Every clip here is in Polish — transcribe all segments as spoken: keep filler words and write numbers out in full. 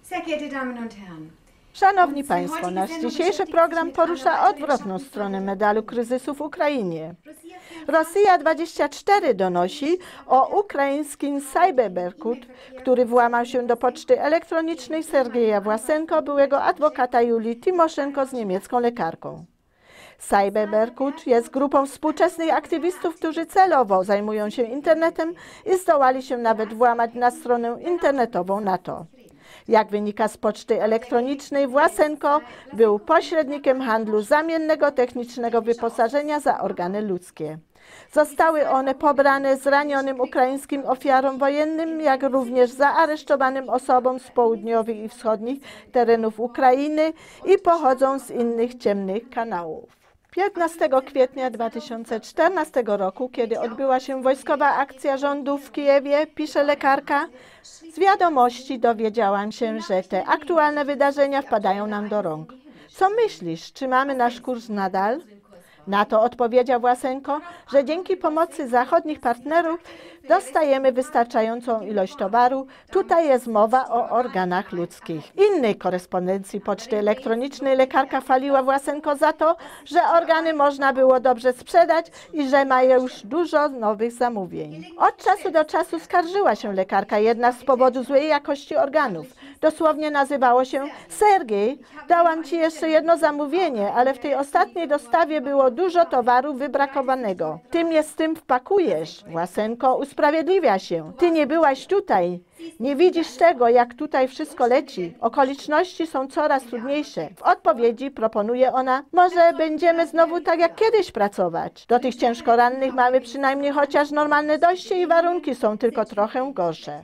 Szanowni Państwo, nasz dzisiejszy program porusza odwrotną stronę medalu kryzysu w Ukrainie. Rosja dwadzieścia cztery donosi o ukraińskim Cyberberkut, który włamał się do poczty elektronicznej Sergeja Własenko, byłego adwokata Julii Timoszenko z niemiecką lekarką. Cyberberkut jest grupą współczesnych aktywistów, którzy celowo zajmują się internetem i zdołali się nawet włamać na stronę internetową NATO. Jak wynika z poczty elektronicznej, Własenko był pośrednikiem handlu zamiennego technicznego wyposażenia za organy ludzkie. Zostały one pobrane zranionym ukraińskim ofiarom wojennym, jak również zaaresztowanym osobom z południowych i wschodnich terenów Ukrainy i pochodzą z innych ciemnych kanałów. piętnastego kwietnia dwa tysiące czternastego roku, kiedy odbyła się wojskowa akcja rządu w Kijewie, pisze lekarka, z wiadomości dowiedziałam się, że te aktualne wydarzenia wpadają nam do rąk. Co myślisz, czy mamy nasz kurs nadal? Na to odpowiedział Własenko, że dzięki pomocy zachodnich partnerów dostajemy wystarczającą ilość towaru. Tutaj jest mowa o organach ludzkich. W innej korespondencji poczty elektronicznej lekarka chwaliła Własenko za to, że organy można było dobrze sprzedać i że ma już dużo nowych zamówień. Od czasu do czasu skarżyła się lekarka jednak z powodu złej jakości organów. Dosłownie nazywało się: Sergiej, dałam ci jeszcze jedno zamówienie, ale w tej ostatniej dostawie było dużo towaru wybrakowanego. Ty mnie z tym wpakujesz. Własenko usprawiedliwia się. Ty nie byłaś tutaj. Nie widzisz tego, jak tutaj wszystko leci. Okoliczności są coraz trudniejsze. W odpowiedzi proponuje ona: może będziemy znowu tak jak kiedyś pracować. Do tych ciężko rannych mamy przynajmniej chociaż normalne dojście i warunki są tylko trochę gorsze.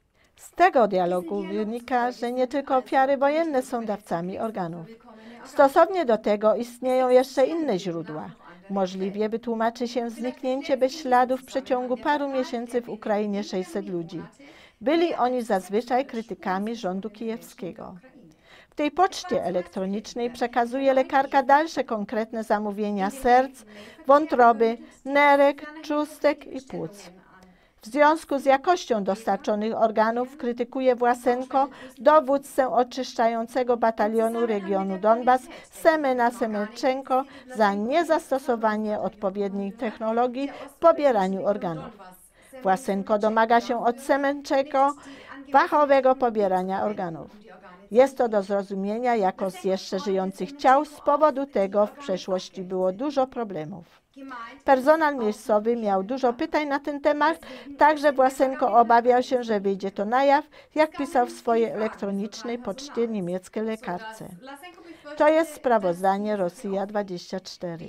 Z tego dialogu wynika, że nie tylko ofiary wojenne są dawcami organów. Stosownie do tego istnieją jeszcze inne źródła. Możliwie wytłumaczy się zniknięcie bez śladu w przeciągu paru miesięcy w Ukrainie sześćset ludzi. Byli oni zazwyczaj krytykami rządu kijewskiego. W tej poczcie elektronicznej przekazuje lekarka dalsze konkretne zamówienia serc, wątroby, nerek, trzustek i płuc. W związku z jakością dostarczonych organów krytykuje Własenko dowódcę oczyszczającego batalionu regionu Donbas Semena Semenczenko za niezastosowanie odpowiednich technologii w pobieraniu organów. Własenko domaga się od Semenczenko fachowego pobierania organów. Jest to do zrozumienia jako z jeszcze żyjących ciał, z powodu tego w przeszłości było dużo problemów. Personel miejscowy miał dużo pytań na ten temat, także Własenko obawiał się, że wyjdzie to na jaw, jak pisał w swojej elektronicznej poczcie niemieckiej lekarce. To jest sprawozdanie Rosja dwadzieścia cztery.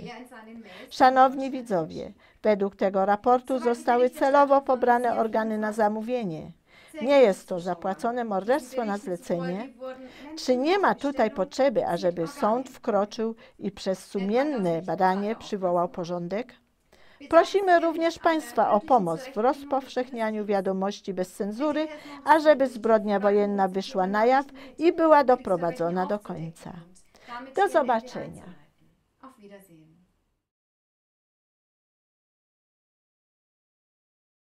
Szanowni widzowie, według tego raportu zostały celowo pobrane organy na zamówienie. Nie jest to zapłacone morderstwo na zlecenie? Czy nie ma tutaj potrzeby, ażeby sąd wkroczył i przez sumienne badanie przywołał porządek? Prosimy również Państwa o pomoc w rozpowszechnianiu wiadomości bez cenzury, ażeby zbrodnia wojenna wyszła na jaw i była doprowadzona do końca. Do zobaczenia.